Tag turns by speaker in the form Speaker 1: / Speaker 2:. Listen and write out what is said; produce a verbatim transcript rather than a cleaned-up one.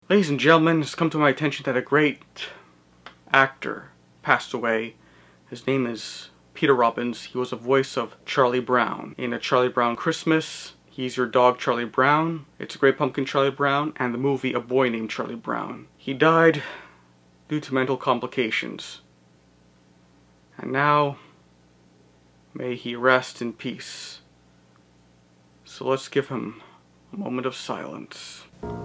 Speaker 1: Ladies and gentlemen, it's come to my attention that a great actor passed away. His name is Peter Robbins. He was the voice of Charlie Brown in A Charlie Brown Christmas. He's Your Dog, Charlie Brown, It's a Great Pumpkin, Charlie Brown, and the movie A Boy Named Charlie Brown. He died due to mental complications. And now, may he rest in peace. So let's give him a moment of silence.